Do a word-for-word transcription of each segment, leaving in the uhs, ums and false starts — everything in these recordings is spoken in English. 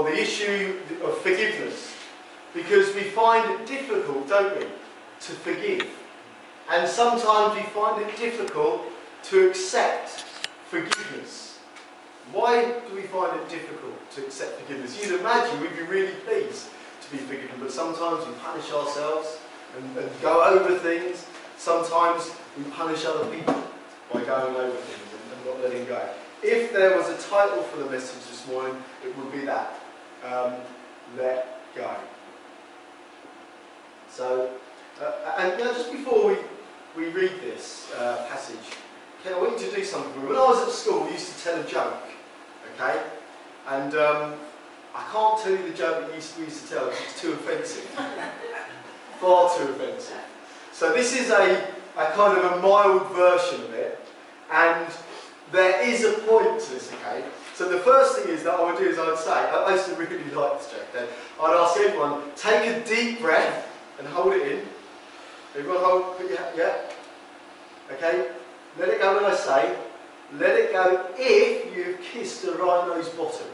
or the issue of forgiveness. Because we find it difficult, don't we, to forgive. And sometimes we find it difficult to accept forgiveness. Why do we find it difficult to accept forgiveness? You'd imagine we'd be really pleased to be forgiven, but sometimes we punish ourselves and, and go over things. Sometimes we punish other people by going over things and, and not letting go. If there was a title for the message this morning, it would be that. Um, let go. So, uh, and now just before we, we read this uh, passage, okay, I want you to do something for me. When I was at school, we used to tell a joke, okay? And um, I can't tell you the joke that we used, we used to tell because it's too offensive. Far too offensive. So this is a, a kind of a mild version of it, and there is a point to this, okay? So the first thing is that I would do is I would say, I used to really like this joke, okay? I'd ask everyone, take a deep breath and hold it in. Everyone hold, put your, yeah? Okay? Let it go when I say, let it go if you've kissed a rhino's bottom.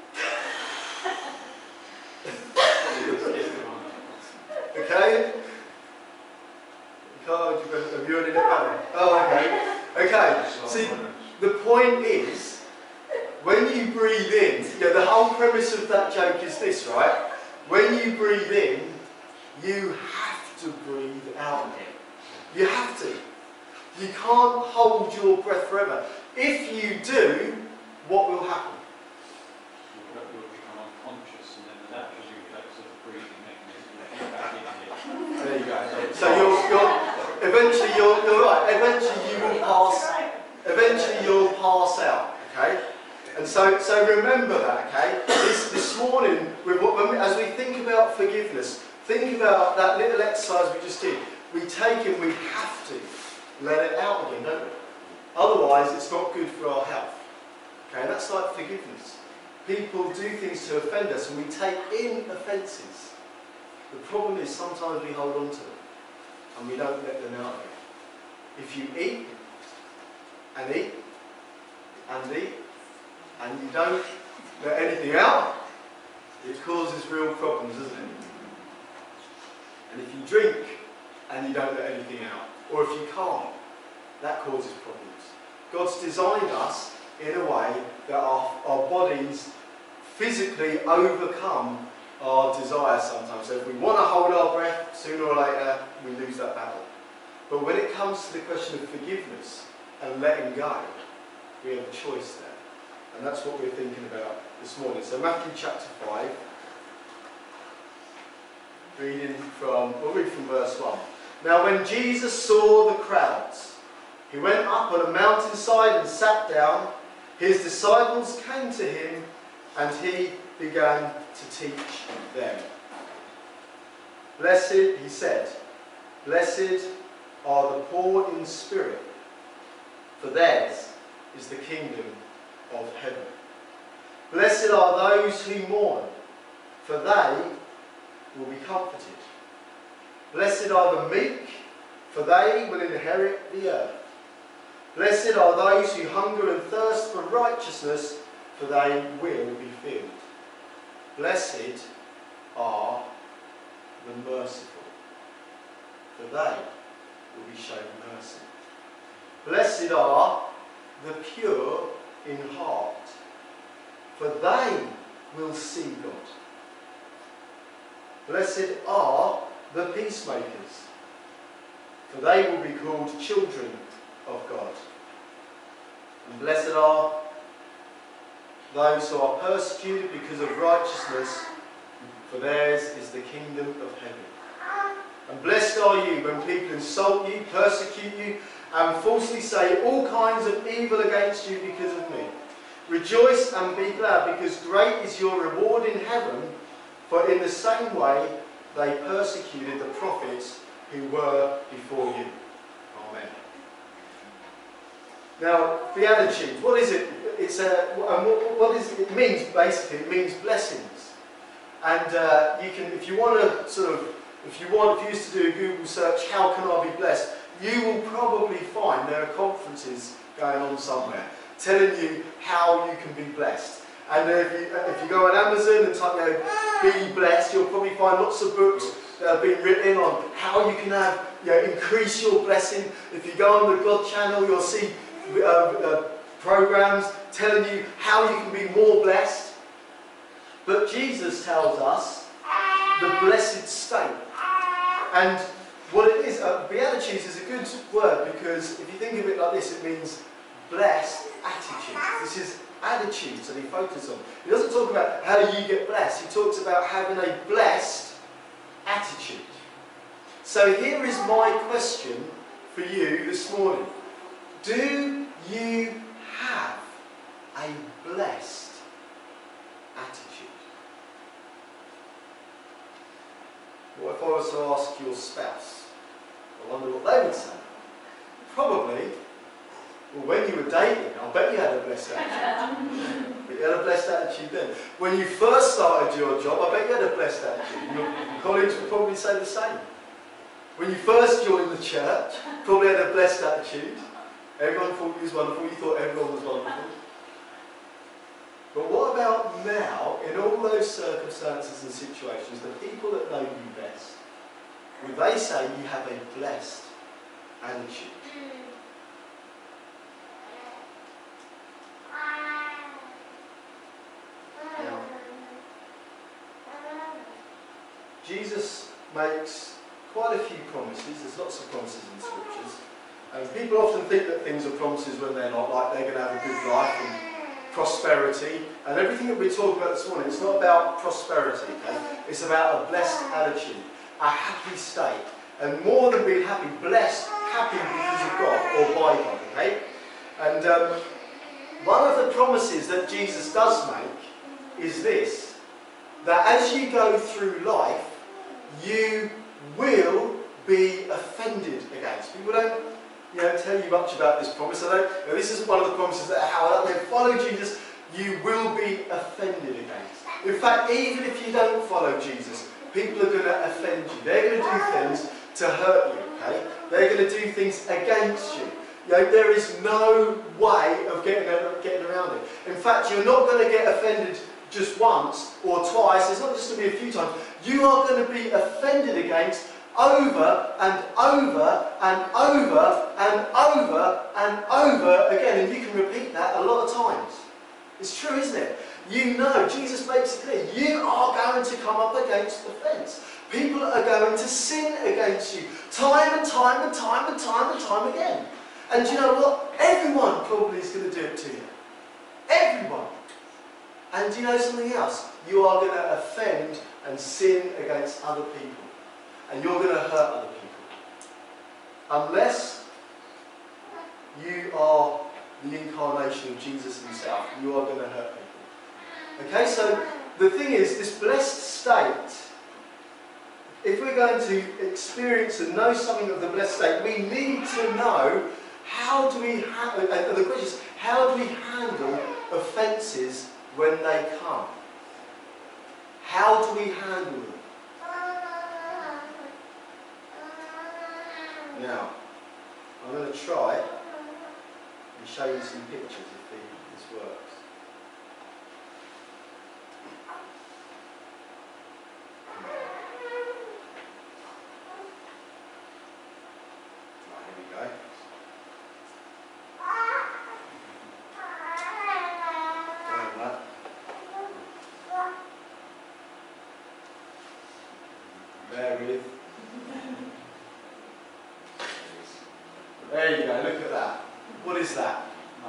Okay? You can't, have you already let go? Oh, okay. Okay, see, the point is, when you breathe in, you know, the whole premise of that joke is this, right? When you breathe in, you have to breathe out again. You have to. You can't hold your breath forever. If you do, what will happen? You'll become unconscious, and then the natural reflex of the breathing mechanism will come back in again. There you go. So you're, you're eventually you're, you're right. Eventually you will pass. Eventually you'll pass out. Okay. And so, so remember that. Okay. This this morning, with what, when we, as we think about forgiveness, think about that little exercise we just did. We take and we have to let it out again, don't we? Otherwise, it's not good for our health. Okay, that's like forgiveness. People do things to offend us, and we take in offences. The problem is sometimes we hold on to them, and we don't let them out again. If you eat, and eat, and eat, and you don't let anything out, it causes real problems, doesn't it? And if you drink, and you don't let anything out, or if you can't, that causes problems. God's designed us in a way that our, our bodies physically overcome our desires sometimes. So if we want to hold our breath, sooner or later we lose that battle. But when it comes to the question of forgiveness and letting go, we have a choice there. And that's what we're thinking about this morning. So Matthew chapter five, reading from, we'll read from verse one. Now when Jesus saw the crowds, he went up on a mountainside and sat down. His disciples came to him, and he began to teach them. Blessed, he said, blessed are the poor in spirit, for theirs is the kingdom of heaven. Blessed are those who mourn, for they will be comforted. Blessed are the meek, for they will inherit the earth. Blessed are those who hunger and thirst for righteousness, for they will be filled. Blessed are the merciful, for they will be shown mercy. Blessed are the pure in heart, for they will see God. Blessed are the peacemakers, for they will be called children of God. And blessed are those who are persecuted because of righteousness, for theirs is the kingdom of heaven. And blessed are you when people insult you, persecute you, and falsely say all kinds of evil against you because of me. Rejoice and be glad, because great is your reward in heaven, for in the same way they persecuted the prophets who were before you. Amen. Now, Beatitudes, what is it? It's a, and what, what is it? It means, basically, it means blessings. And uh, you can, if you want to sort of, if you want, if you used to do a Google search, how can I be blessed? You will probably find there are conferences going on somewhere telling you how you can be blessed. And uh, if, you, if you go on Amazon and type, you know, be blessed, you'll probably find lots of books that have been written on how you can have, you know, increase your blessing. If you go on the God channel, you'll see uh, uh, programs telling you how you can be more blessed. But Jesus tells us the blessed state. And what it is, uh, Beatitudes is a good word because if you think of it like this, it means blessed attitude. This is attitudes that he focuses on. He doesn't talk about how you get blessed. He talks about having a blessed attitude. So here is my question for you this morning. Do you have a blessed attitude? What if I was to ask your spouse? I wonder what they would say. Probably, well, when you were dating, I bet you had a blessed attitude. But you had a blessed attitude then. When you first started your job, I bet you had a blessed attitude. Your colleagues would probably say the same. When you first joined the church, probably had a blessed attitude. Everyone thought you was wonderful. You thought everyone was wonderful. But what about now, in all those circumstances and situations, the people that know you best, would they say you have a blessed attitude? Now, Jesus makes quite a few promises. There's lots of promises in scriptures. And people often think that things are promises when they're not, like they're going to have a good life and prosperity. And everything that we're talking about this morning, it's not about prosperity, okay? It's about a blessed attitude, a happy state. And more than being happy, blessed, happy because of God or by God, okay? And um, one of the promises that Jesus does make is this, that as you go through life, you will be offended against. People don't, you know, tell you much about this promise. I don't, you know, this isn't one of the promises that how they follow Jesus, you will be offended against. In fact, even if you don't follow Jesus, people are going to offend you. They're going to do things to hurt you, okay? They're going to do things against you. You know, there is no way of getting, getting around it. In fact, you're not going to get offended just once or twice. It's not just going to be a few times. You are going to be offended against over and over and over and over and over again. And you can repeat that a lot of times. It's true, isn't it? You know, Jesus makes it clear, you are going to come up against offence. People are going to sin against you time and time and time and time and time again. And do you know what? Everyone probably is going to do it to you. Everyone. And do you know something else? You are going to offend and sin against other people. And you're going to hurt other people. Unless you are the incarnation of Jesus himself, you are going to hurt people. Okay, so the thing is, this blessed state, if we're going to experience and know something of the blessed state, we need to know how do we handle, and the question is, how do we handle offences when they come? How do we handle them? Now, I'm going to try and show you some pictures if this works. Right, here we go. Down that. Bear with. There you go, look at that. What is that?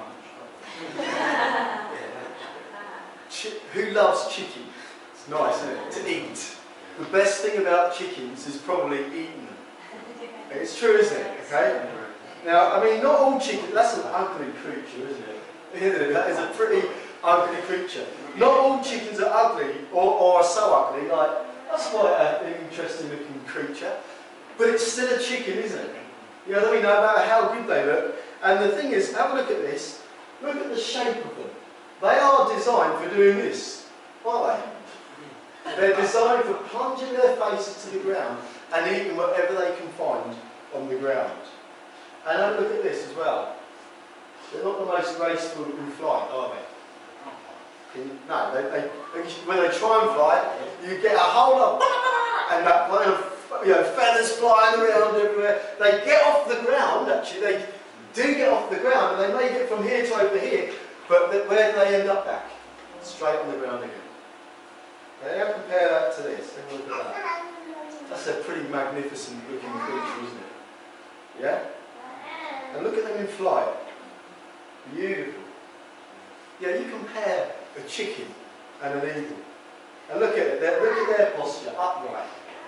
Ch- who loves chicken? It's nice, isn't it? To eat. The best thing about chickens is probably eating them. It's true, isn't it? Okay? Now, I mean, not all chickens, that's an ugly creature, isn't it? Isn't it? That is a pretty ugly creature. Not all chickens are ugly or, or are so ugly, like, that's quite an interesting looking creature. But it's still a chicken, isn't it? You know, let me know about how good they look. And the thing is, have a look at this. Look at the shape of them. They are designed for doing this, aren't they? They're designed for plunging their faces to the ground and eating whatever they can find on the ground. And have a look at this as well. They're not the most graceful in flight, are they? Can you, no, they, they, when they try and fly, you get a hold of, and that kind of, you know, feathers flying around everywhere. They get off the ground, actually, they do get off the ground, and they may get from here to over here, but the, where do they end up back? Straight on the ground again. Now compare that to this. Have a look at that. That's a pretty magnificent looking creature, isn't it? Yeah? And look at them in flight. Beautiful. Yeah, you compare a chicken and an eagle. And look at it, they're, look at their posture, upright.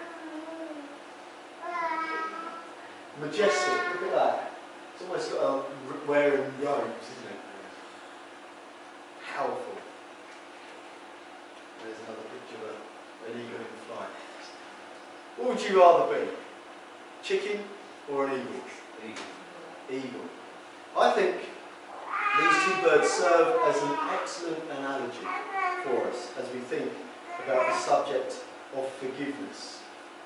Majestic, look at that. It's almost got a wearing robes, isn't it? Powerful. There's another picture of an eagle in flight. What would you rather be? Chicken or an eagle? Eagle. Eagle. I think these two birds serve as an excellent analogy for us as we think about the subject of forgiveness.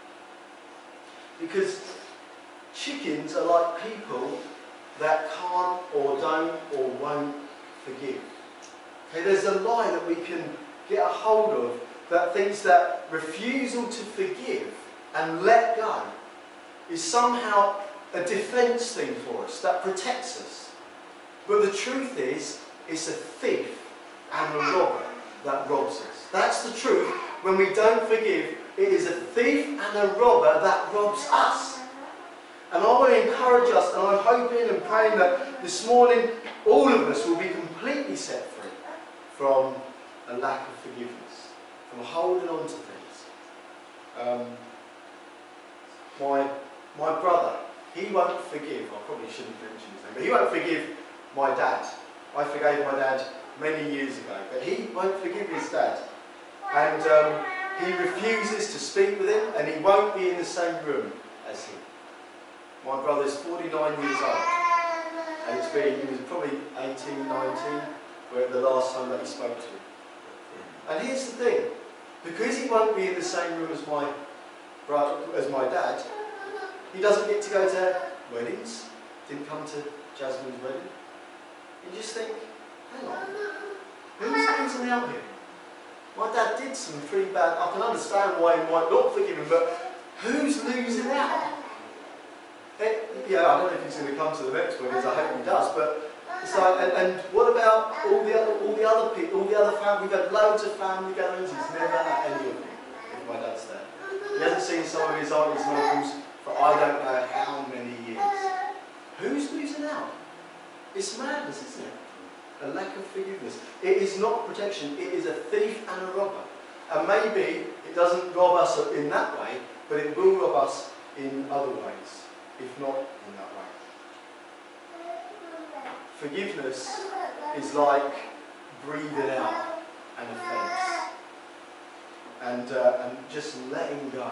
Because chickens are like people that can't or don't or won't forgive. Okay, there's a lie that we can get a hold of that thinks that refusal to forgive and let go is somehow a defence thing for us, that protects us. But the truth is, it's a thief and a robber that robs us. That's the truth. When we don't forgive, it is a thief and a robber that robs us. And I want to encourage us, and I'm hoping and praying that this morning all of us will be completely set free from a lack of forgiveness, from holding on to things. Um, my, my brother, he won't forgive, I probably shouldn't mention his name, but he won't forgive my dad. I forgave my dad many years ago, but he won't forgive his dad. And um, he refuses to speak with him, and he won't be in the same room as him. My brother's forty-nine years old, and it's been, he was probably eighteen, nineteen, where the last time that he spoke to him. And here's the thing, because he won't be in the same room as my brother, as my dad, he doesn't get to go to weddings, didn't come to Jasmine's wedding. You just think, hang on, who's losing out here? My dad did some pretty bad, I can understand why he might not forgive him, but who's losing out? It, yeah, I don't know if he's going to come to the next weddings, I hope he does, but it's like, and, and what about all the other, all the other people, all the other family? We've had loads of family gatherings, he's never at any of them, if my dad's there. He hasn't seen some of his aunties and uncles for I don't know how many years. Who's losing out? It's madness, isn't it? A lack of forgiveness. It is not protection, it is a thief and a robber. And maybe it doesn't rob us in that way, but it will rob us in other ways, if not in that way. Forgiveness is like breathing out an offence and, uh, and just letting go.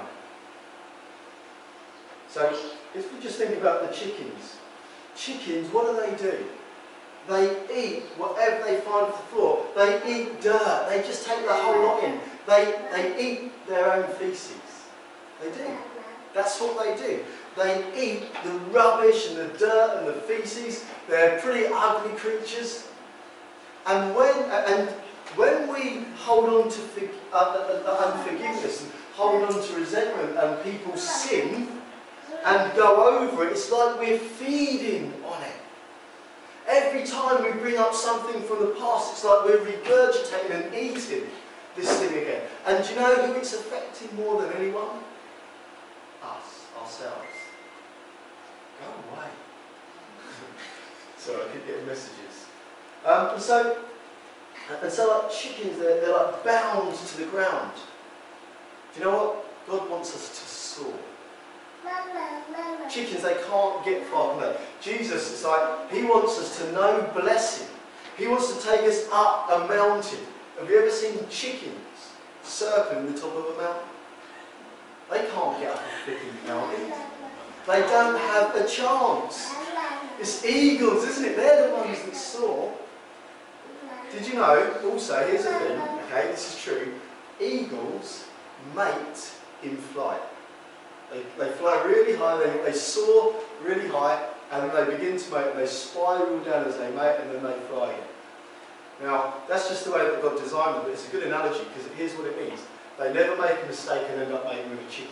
So, if we just think about the chickens. Chickens, what do they do? They eat whatever they find off the floor. They eat dirt. They just take the whole lot in. They, they eat their own feces. They do. That's what they do. They eat the rubbish and the dirt and the feces. They're pretty ugly creatures. And when, and when we hold on to uh, uh, unforgiveness and hold on to resentment and people sin and go over it, it's like we're feeding on it. Every time we bring up something from the past, it's like we're regurgitating and eating this thing again. And do you know who it's affecting more than anyone? Us, ourselves. Go away. Sorry, I keep getting messages. Um, and so, and so like chickens, they're, they're like bound to the ground. Do you know what? God wants us to soar. Chickens, they can't get far from that. Jesus, it's like, he wants us to know blessing. He wants to take us up a mountain. Have you ever seen chickens circling the top of a mountain? They can't get up a freaking mountain. They don't have a chance. It's eagles, isn't it? They're the ones that soar. Did you know, also, here's the thing, okay, this is true, eagles mate in flight. They, they fly really high, they, they soar really high, and then they begin to mate, and they spiral down as they mate, and then they fly again. Now, that's just the way that God designed them, but it's a good analogy because here's what it means. They never make a mistake and end up making with a chicken.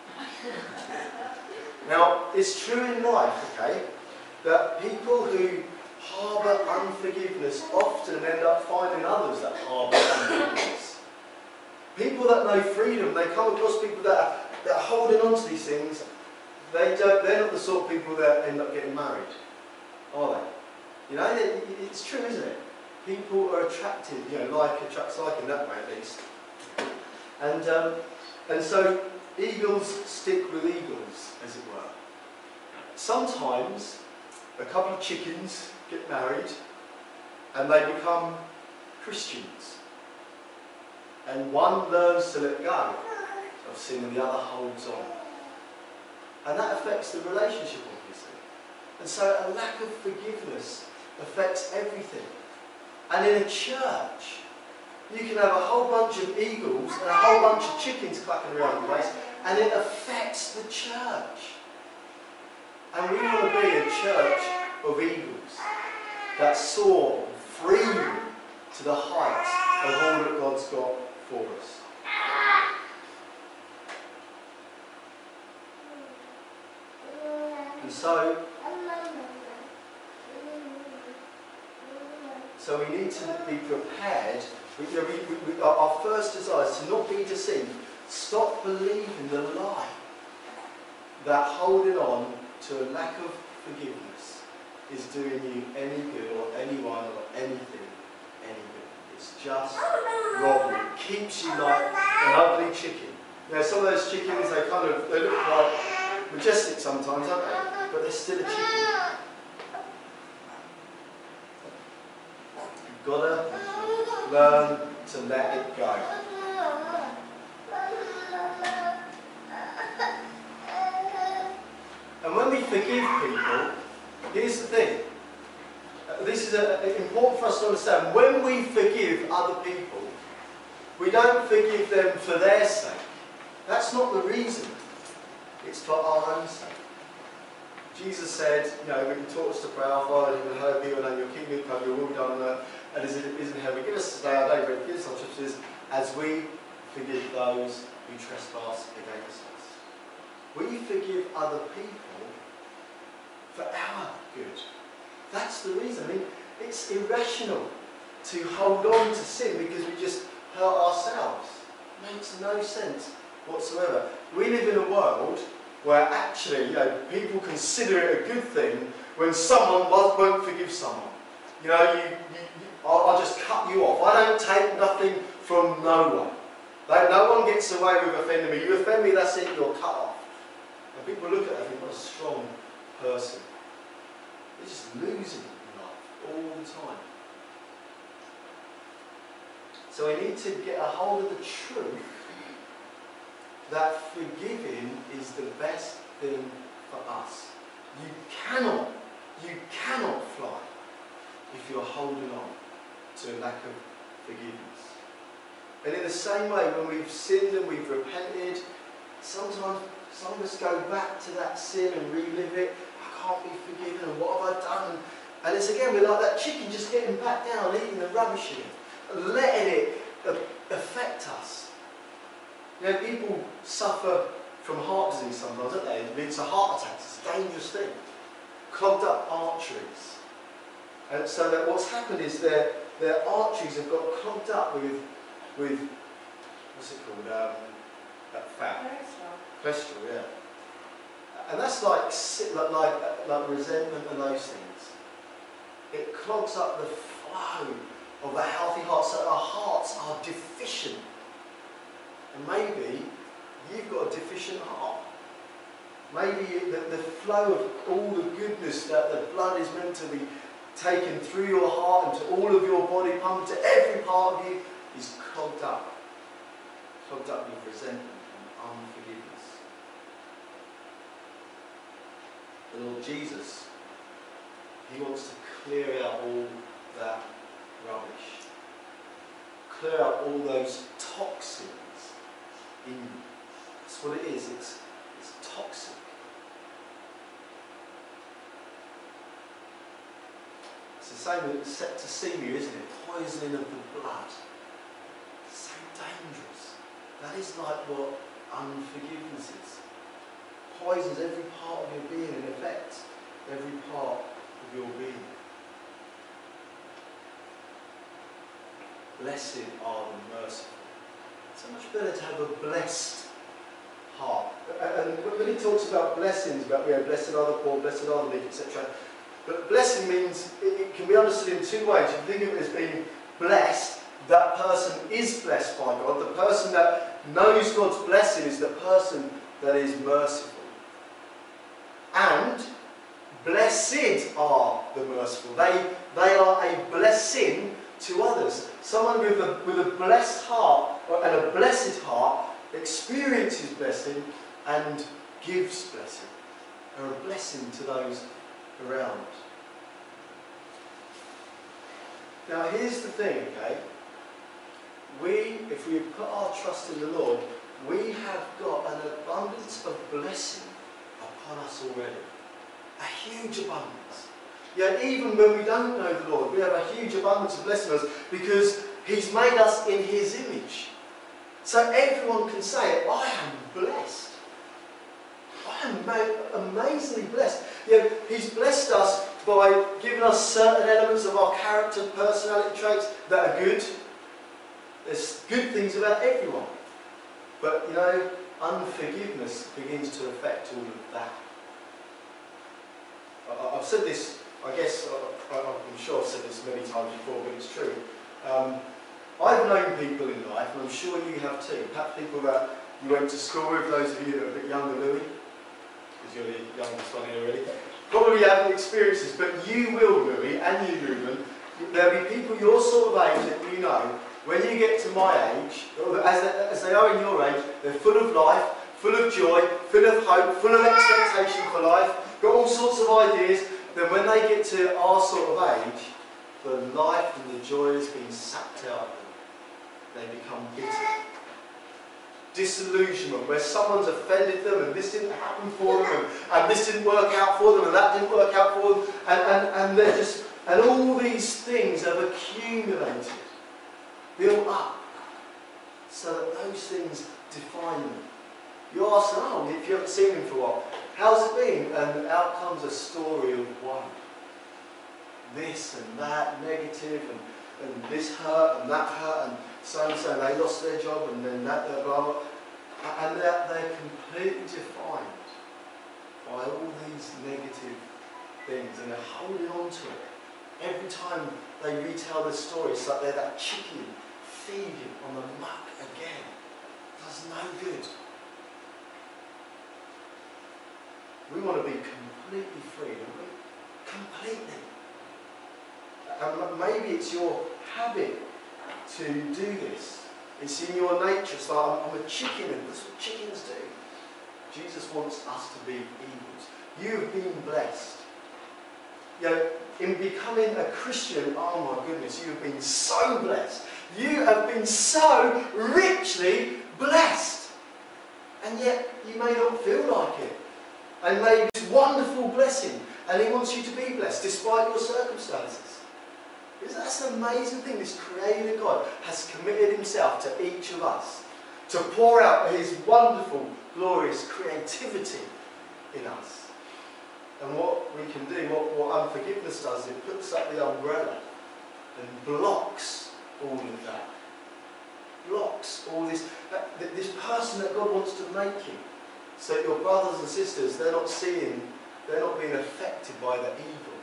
Now, it's true in life, okay, that people who harbour unforgiveness often end up finding others that harbour unforgiveness. People that know freedom, they come across people that are, that are holding on to these things. They don't, they're not the sort of people that end up getting married, are they? You know, it, it's true, isn't it? People are attracted, you know, like attracts like in that way at least. And, um, and so eagles stick with eagles, as it were. Sometimes a couple of chickens get married and they become Christians. And one learns to let go of sin and the other holds on. And that affects the relationship, obviously. And so a lack of forgiveness affects everything. And in a church, you can have a whole bunch of eagles and a whole bunch of chickens clacking around the place, and it affects the church. And we want to be a church of eagles that soar free to the heights of all that God's got for us. And so, so we need to be prepared. We, you know, we, we, our, our first desire is to not be deceived. Stop believing the lie that holding on to a lack of forgiveness is doing you any good, or anyone, or anything any good. It's just robbery. It keeps you like an ugly chicken. You know, some of those chickens, they kind of they look like majestic sometimes, don't they? But they're still a chicken. You've got to learn to let it go. And when we forgive people, here's the thing. Uh, this is a, a, important for us to understand. When we forgive other people, we don't forgive them for their sake. That's not the reason. It's for our own sake. Jesus said, you know, when he taught us to pray, our Father who in heaven, be your name, your kingdom come, your will be done on earth, and as it is in heaven. Give us today our daily bread, forgive us our trespasses, as we forgive those who trespass against us. We forgive other people for our good. That's the reason. I mean, it's irrational to hold on to sin because we just hurt ourselves. It makes no sense whatsoever. We live in a world where actually, you know, people consider it a good thing when someone won't forgive someone. You know, you, you, you, I'll, I'll just cut you off. I don't take nothing from no one. Like, no one gets away with offending me. You offend me, that's it, you're cut off. And people look at that and think, what a strong person. They're just losing in life all the time. So we need to get a hold of the truth that forgiving is the best thing for us. You cannot, you cannot fly if you're holding on to a lack of forgiveness. And in the same way, when we've sinned and we've repented, sometimes some of us go back to that sin and relive it. I can't be forgiven, and what have I done? And it's again, we're like that chicken just getting back down, eating the rubbish in it, and letting it affect us. You know, people suffer from heart disease sometimes, don't they? It leads to heart attacks. It's a dangerous thing. Clogged up arteries. And so that what's happened is their, their arteries have got clogged up with, with what's it called? Um, that fat. Cholesterol. Cholesterol, yeah. And that's like, like, like, like resentment and those things. It clogs up the flow of a healthy heart, so our hearts are deficient. And maybe you've got a deficient heart. Maybe the, the flow of all the goodness that the blood is meant to be taken through your heart and to all of your body, pumped to every part of you, is clogged up. Clogged up with resentment and unforgiveness. The Lord Jesus, he wants to clear out all that rubbish. Clear out all those toxins in you. That's what it is. It's, it's toxic. It's the same as septicemia, isn't it? Poisoning of the blood. So dangerous. That is like what unforgiveness is. Poisons every part of your being and affects every part of your being. Blessed are the merciful. It's so much better to have a blessed heart. And when he talks about blessings, about, you know, blessed are the poor, blessed are the meek, et cetera. But blessing means, it, it can be understood in two ways. You think of it as being blessed, that person is blessed by God. The person that knows God's blessing is the person that is merciful. And blessed are the merciful. They, they are a blessing to others. Someone with a, with a blessed heart and a blessed heart experiences blessing and gives blessing. They're a blessing to those around. Now here's the thing, okay? We, if we put our trust in the Lord, we have got an abundance of blessing upon us already. A huge abundance. Yeah, even when we don't know the Lord, we have a huge abundance of blessing us because He's made us in His image. So everyone can say, I am blessed. I am made amazingly blessed. Yeah, He's blessed us by giving us certain elements of our character, personality traits that are good. There's good things about everyone. But, you know, unforgiveness begins to affect all of that. I've said this, I guess, I'm sure I've said this many times before, but it's true. Um, I've known people in life, and I'm sure you have too, perhaps people that you went to school with, those of you that are a bit younger, Louis, because you're the youngest one here really, probably haven't experienced this, but you will, Louis, and you, Ruben, there'll be people your sort of age that you know, when you get to my age, or as they, as they are in your age, they're full of life, full of joy, full of hope, full of expectation for life, got all sorts of ideas. Then when they get to our sort of age, the life and the joy has been sapped out of them. They become bitter. Disillusionment, where someone's offended them and this didn't happen for them and, and this didn't work out for them and that didn't work out for them, and, and, and they're just, and all these things have accumulated, built up, so that those things define them. You ask them, oh, if you haven't seen him for a while, how's it been? And out comes a story of one. This and that, negative, and, and this hurt and that hurt, and so and so, they lost their job, and then that, blah, blah, blah. And they're, they're completely defined by all these negative things, and they're holding on to it. Every time they retell the story, it's like they're that chicken feeding on the muck again. It does no good. We want to be completely free, don't we? Completely. And maybe it's your habit to do this. It's in your nature. It's like, I'm a chicken, and that's what chickens do. Jesus wants us to be eagles. You have been blessed. You know, in becoming a Christian, oh my goodness, you have been so blessed. You have been so richly blessed. And yet, you may not feel like it. And maybe this wonderful blessing, and He wants you to be blessed despite your circumstances. Because that's an amazing thing. This Creator God has committed Himself to each of us to pour out His wonderful, glorious creativity in us. And what we can do, what, what unforgiveness does, it puts up the umbrella and blocks all of that. Blocks all this, that, this person that God wants to make you. So your brothers and sisters, they're not seeing, they're not being affected by the evil.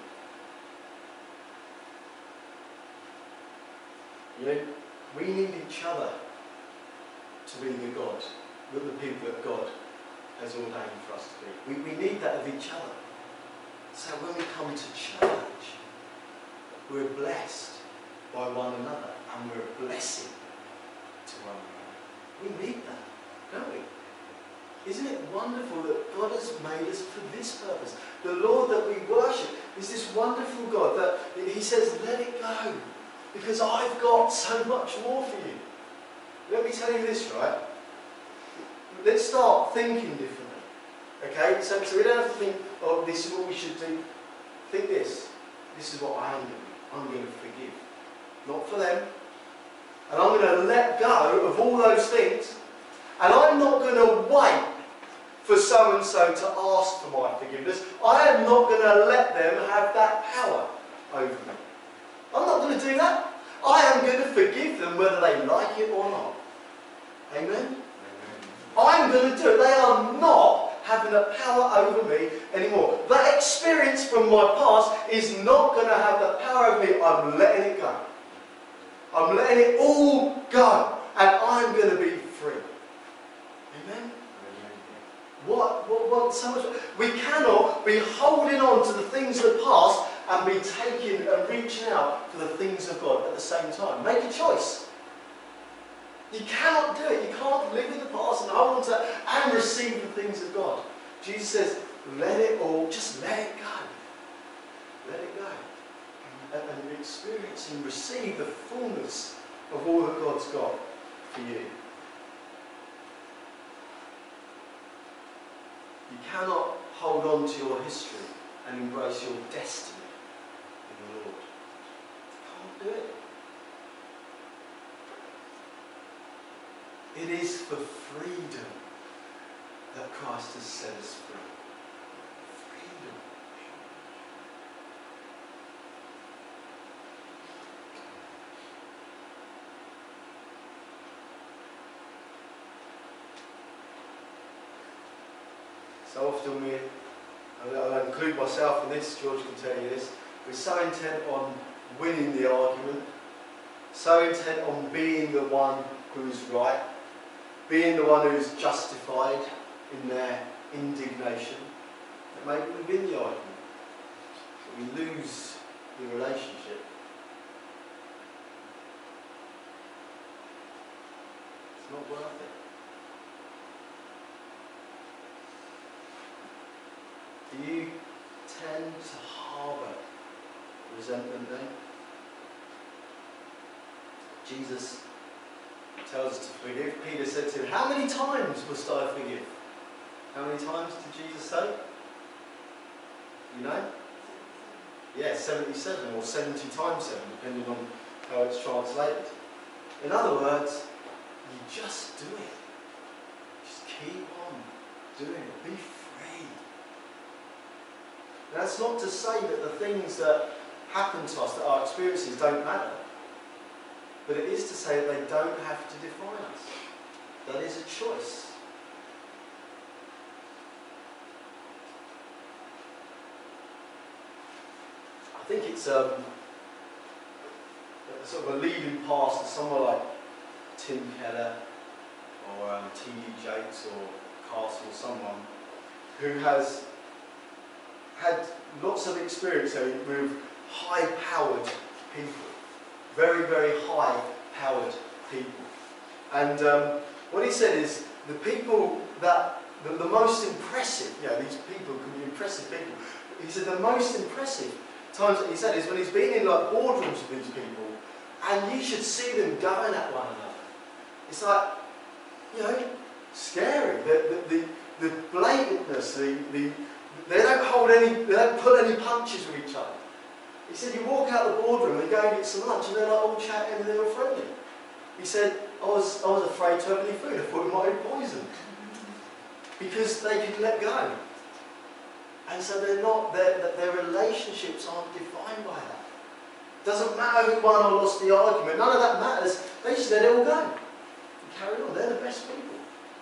You know, we need each other to be the God, the people that God has ordained for us to be. We, we need that of each other. So when we come to church, we're blessed by one another, and we're a blessing to one another. We need that, don't we? Isn't it wonderful that God has made us for this purpose? The Lord that we worship is this wonderful God that He says, let it go, because I've got so much more for you. Let me tell you this, right? Let's start thinking differently. Okay? So, so we don't have to think, oh, this is what we should do. Think this. This is what I am doing. I'm going to forgive. Not for them. And I'm going to let go of all those things. And I'm not going to wait for so-and-so to ask for my forgiveness. I am not going to let them have that power over me. I'm not going to do that. I am going to forgive them whether they like it or not. Amen? Amen. I'm going to do it. They are not having a power over me anymore. That experience from my past is not going to have that power over me. I'm letting it go. I'm letting it all go. And I'm going to be free. Amen? What, what, what, so much, we cannot be holding on to the things of the past and be taking and reaching out for the things of God at the same time. Make a choice. You cannot do it. You can't live in the past and hold on to that and receive the things of God. Jesus says, let it all, just let it go. Let it go. And, and experience and receive the fullness of all that God's got for you. You cannot hold on to your history and embrace your destiny in the Lord. You can't do it. It is for freedom that Christ has set us free. Freedom. So often we, I'll include myself in this, George can tell you this, we're so intent on winning the argument, so intent on being the one who's right, being the one who's justified in their indignation, that maybe we win the argument, but we lose the relationship. It's not worth it. Do you tend to harbour resentment then? Jesus tells us to forgive. Peter said to him, how many times must I forgive? How many times did Jesus say? You know? Yeah, seventy-seven or seventy times seven, depending on how it's translated. In other words, you just do it. Just keep on doing it. Be free. That's not to say that the things that happen to us, that our experiences, don't matter. But it is to say that they don't have to define us. That is a choice. I think it's um, sort of a leading past to someone like Tim Keller or um, T D Jakes or Castle or someone who has had lots of experience with high-powered people. Very, very high-powered people. And um, what he said is, the people that, the, the most impressive, you know, these people can be impressive people. He said the most impressive times that he said is when he's been in like boardrooms with these people, and you should see them going at one another. It's like, you know, scary. The, the, the, the blatantness, the, the They don't hold any, they don't pull any punches with each other. He said you walk out the boardroom and go and get some lunch and they're like all chatting and they're all friendly. He said, I was, I was afraid to have any food, I thought it might be poison. Because they could let go. And so they're not, their, their relationships aren't defined by that. Doesn't matter who won or lost the argument, none of that matters. They just let it all go. And carry on, they're the best people.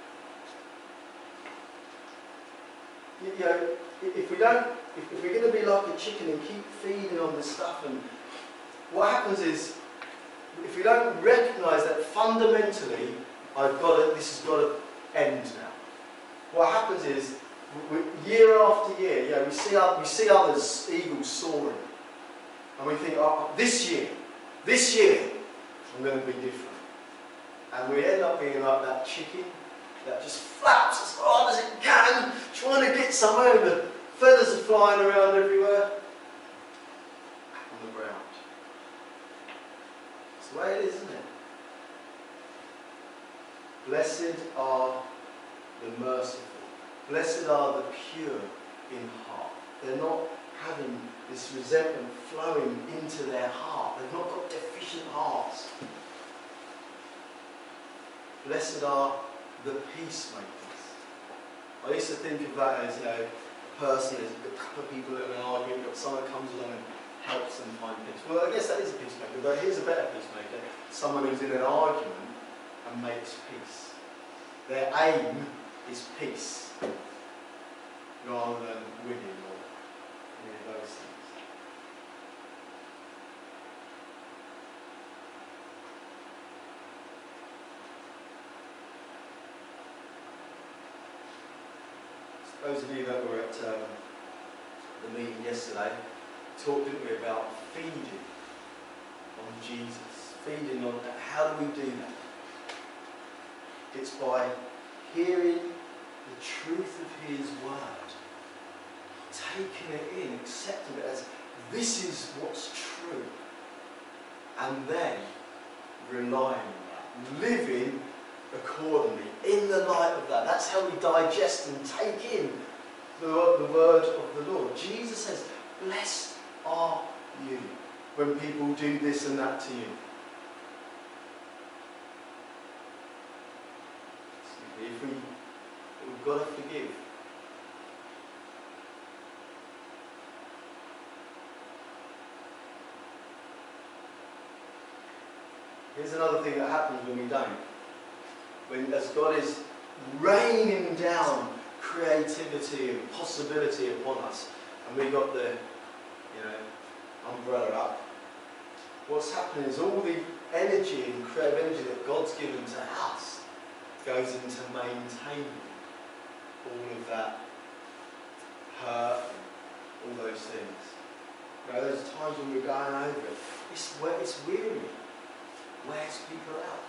You, you know, if we don't, if, if we're going to be like a chicken and keep feeding on this stuff, and what happens is, if we don't recognise that fundamentally, I've got to, this has got to end now. What happens is, we, year after year, you know, we see we see others, eagles soaring, and we think, oh, this year, this year, I'm going to be different, and we end up being like that chicken that just flaps as hard as it can, trying to get somewhere, and the feathers are flying around everywhere, on the ground. It's the way it is, isn't it? Blessed are the merciful. Blessed are the pure in heart. They're not having this resentment flowing into their heart. They've not got deficient hearts. Blessed are the peacemakers. I used to think of that as, you know, a person, there's a couple of people in an argument, but someone comes along and helps them find peace. Well, I guess that is a peacemaker, but here's a better peacemaker. Someone who's in an argument and makes peace. Their aim is peace, rather than winning or any of those things. Those of you that were at um, the meeting yesterday talked, didn't we, about feeding on Jesus. Feeding on that. How do we do that? It's by hearing the truth of His word, taking it in, accepting it as this is what's true, and then relying on that, living accordingly in the light of that. That's how we digest and take in the, the word of the Lord. Jesus says, blessed are you when people do this and that to you. If we, we've got to forgive. Here's another thing that happens when we don't. When, as God is raining down creativity and possibility upon us, and we got the, you know, umbrella up, what's happening is all the energy and creative energy that God's given to us goes into maintaining all of that hurt and all those things. You know, there's times when we're going over it. It's, it's weary. Wears people out.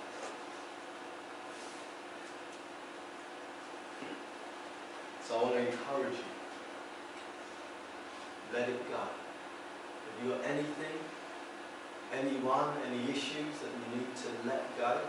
So I want to encourage you. Let it go. Have you got anything, anyone, any issues that you need to let go?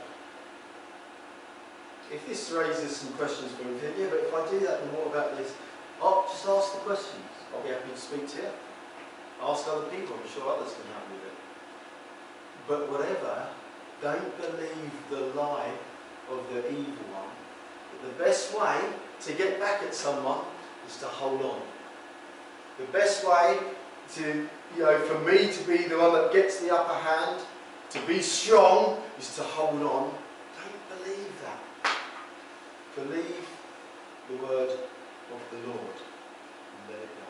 If this raises some questions for you, yeah, but if I do that, then what about this? Oh, just ask the questions. I'll be happy to speak to you. Ask other people. I'm sure others can help with it. But whatever, don't believe the lie of the evil one. But the best way to get back at someone is to hold on. The best way to, you know, for me to be the one that gets the upper hand, to be strong, is to hold on. Don't believe that. Believe the word of the Lord and let it go.